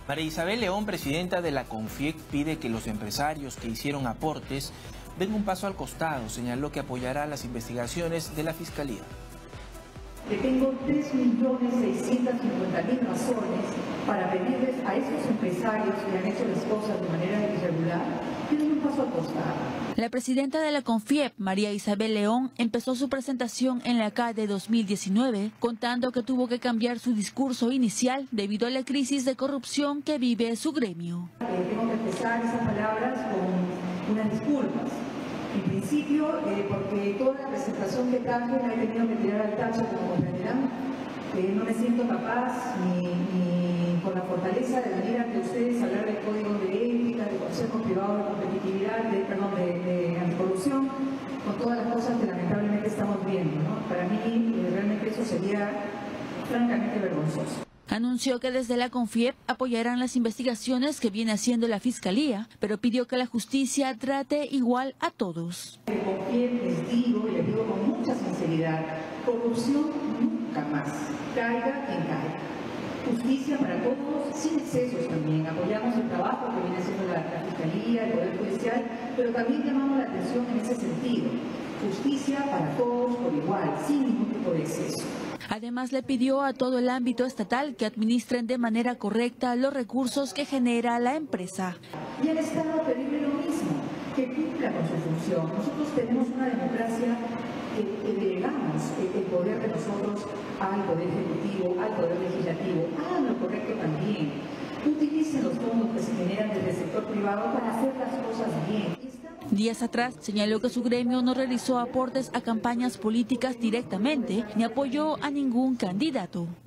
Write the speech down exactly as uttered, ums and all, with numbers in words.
María Isabel León, presidenta de la CONFIEP, pide que los empresarios que hicieron aportes den un paso al costado. Señaló que apoyará las investigaciones de la Fiscalía. Que tengo tres millones seiscientos cincuenta mil razones para pedirles a esos empresarios que han hecho las cosas de manera irregular que den un paso al costado. La presidenta de la CONFIEP, María Isabel León, empezó su presentación en la C A de dos mil diecinueve, contando que tuvo que cambiar su discurso inicial debido a la crisis de corrupción que vive su gremio. Eh, tengo que empezar esas palabras con unas disculpas. En principio, eh, porque toda la presentación que traje la he tenido que tirar al tacho, como comprenderán. Eh, no me siento capaz ni, ni con la fortaleza de venir ante ustedes a hablar de códigos de ética, de consejos privados de competitividad, de, perdón, de, de anticorrupción, con todas las cosas que lamentablemente estamos viendo, ¿no? Para mí, eh, realmente eso sería francamente vergonzoso. Anunció que desde la CONFIEP apoyarán las investigaciones que viene haciendo la Fiscalía, pero pidió que la justicia trate igual a todos. De CONFIEP les digo, y les digo con mucha sinceridad, corrupción nunca más, caiga quien caiga. Justicia para todos, sin excesos también. Apoyamos el trabajo que viene haciendo la, la Fiscalía, el Poder Judicial, pero también llamamos la atención en ese sentido. Justicia para todos por igual, sin ningún tipo de exceso. Además, le pidió a todo el ámbito estatal que administren de manera correcta los recursos que genera la empresa. Y al Estado pedirle lo mismo, que cumpla con su función. Nosotros tenemos una democracia que, que delegamos el, el poder de nosotros al Poder Ejecutivo, al Poder Legislativo. Hagan lo correcto también. Utilicen los fondos que se generan desde el sector privado para hacer las cosas bien. Días atrás señaló que su gremio no realizó aportes a campañas políticas directamente ni apoyó a ningún candidato.